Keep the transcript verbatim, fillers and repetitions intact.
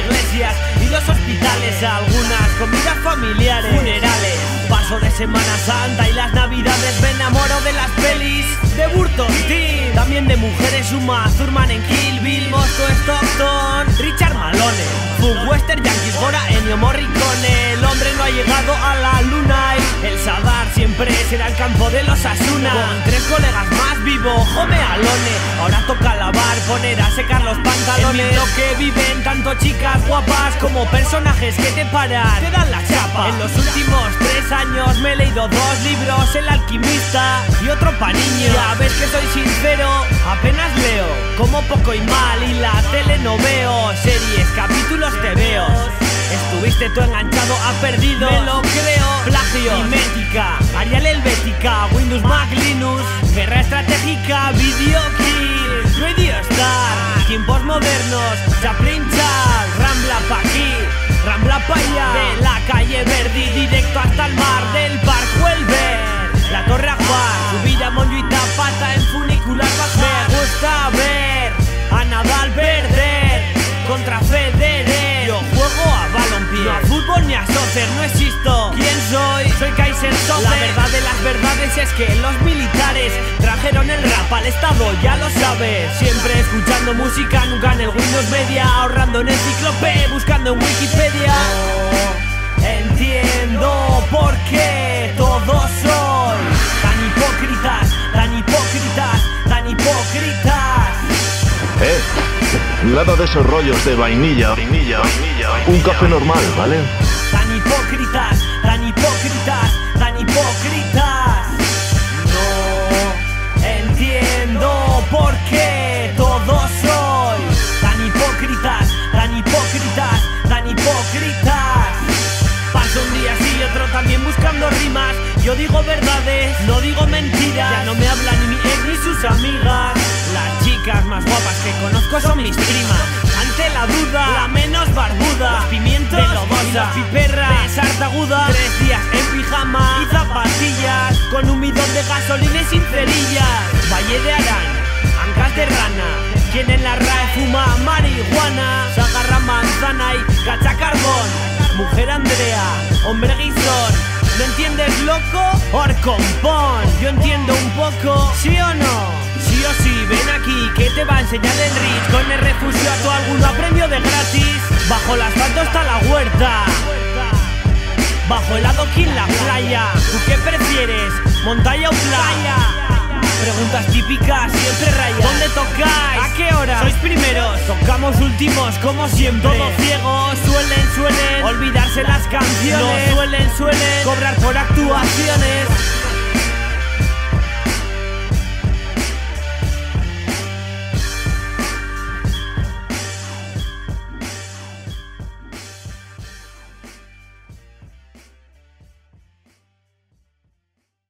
iglesias y los hospitales, algunas comidas familiares, funerales. Paso de Semana Santa y las Navidades, me enamoro de las pelis de Burton Team, también de mujeres Uma Thurman en Kill Bill, Moscow Stockton, Richard Malone, Fug Western, Yankees Gora, Ennio Morricone. El hombre no ha llegado a la luna y el Sadar siempre será el campo de los Asuna. Con tres colegas más vivo, Home Alone. Ahora toca lavar, poner a secar los pantalones. En lo que viven tanto chicas guapas como personajes que te paran, te dan la chapa. En los últimos tres años me he leído dos libros, El alquimista y otro pa' niños. Ya ves que soy sincero, apenas leo, como poco y mal, y la tele no veo, series, capítulos te veo. Estuviste tú enganchado a Perdido, me lo creo. Plagio, mimética, Arial Helvética, Windows, Mac, Linux, guerra estratégica, Video Kill, Radio Star, tiempos modernos, Chaplin Charles, Rambla pa' aquí, Rambla pa' allá, de la calle Verdi directo hasta el mar, del Parque Elber, la Torre Ajuar, subida Montjuïc, Pata en funicular bajar. Me gusta ver a Nadal perder contra Federer. Yo juego a balompié, no a fútbol ni a soccer, no existo. ¿Quién soy? Soy Kaiser Soze. La verdad de las verdades es que los militares trajeron el rap al estado, ya lo sabes. Siempre escuchando música, nunca en el Windows Media, ahorrando en enciclopedia, buscando en Wikipedia. Oh, entiendo por qué todos soy tan hipócritas, tan hipócritas, tan hipócritas. Eh, nada de esos rollos de vainilla, vainilla, vainilla, un café normal, ¿vale? Tan hipócritas, tan hipócritas, tan hipócritas. No entiendo por qué todos soy tan hipócritas, tan hipócritas, tan hipócritas. Paso un día así y otro también buscando rimas. Yo digo verdades, no digo mentiras. Ya no me habla ni mi ex ni sus amigas. Las chicas más guapas que conozco son mis primas. Ante la duda, la menos barbuda, los pimientos de Lobosa, y la piperra de Sartaguda. Tres días en pijama y zapatillas, con un bidón de gasolina y sin cerillas. Valle de Arán, ancas de rana, quien en la R A E fuma marihuana, se agarra manzana y cacha carbón. Mujer Andrea, hombre Guisón, ¿no entiendes, loco? Orcompón, yo entiendo un poco, ¿sí o no? Sí o sí, ven aquí, que te va a enseñar el Rich. Con el refugio a tu alguno aprendió de gratis. Bajo el asfalto está la huerta, bajo el adoquín la playa. ¿Tú qué prefieres, montaña o playa? Preguntas típicas, siempre rayas. ¿Dónde tocáis? ¿A qué hora? ¿Sois primeros? Tocamos últimos, como siempre. Todos ciegos, suelen, suelen olvidarse las canciones. No suelen, suelen cobrar por actuaciones.